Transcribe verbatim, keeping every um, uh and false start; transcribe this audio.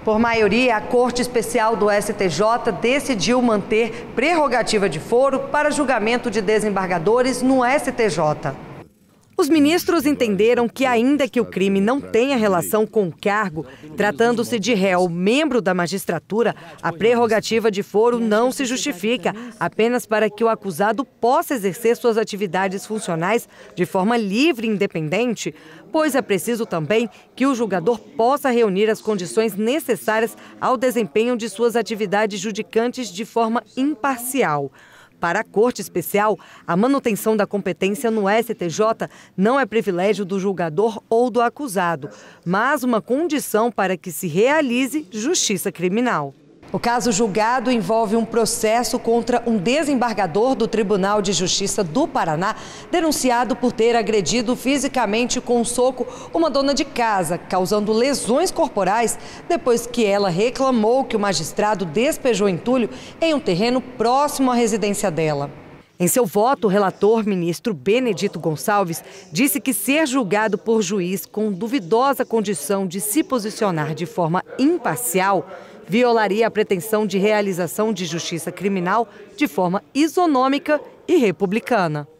Por maioria, a Corte Especial do S T J decidiu manter prerrogativa de foro para julgamento de desembargadores no S T J. Os ministros entenderam que, ainda que o crime não tenha relação com o cargo, tratando-se de réu membro da magistratura, a prerrogativa de foro não se justifica, apenas para que o acusado possa exercer suas atividades funcionais de forma livre e independente, pois é preciso também que o julgador possa reunir as condições necessárias ao desempenho de suas atividades judicantes de forma imparcial. Para a Corte Especial, a manutenção da competência no S T J não é privilégio do julgador ou do acusado, mas uma condição para que se realize justiça criminal. O caso julgado envolve um processo contra um desembargador do Tribunal de Justiça do Paraná, denunciado por ter agredido fisicamente com um soco uma dona de casa, causando lesões corporais, depois que ela reclamou que o magistrado despejou entulho em um terreno próximo à residência dela. Em seu voto, o relator, ministro Benedito Gonçalves, disse que ser julgado por juiz com duvidosa condição de se posicionar de forma imparcial violaria a pretensão de realização de justiça criminal de forma isonômica e republicana.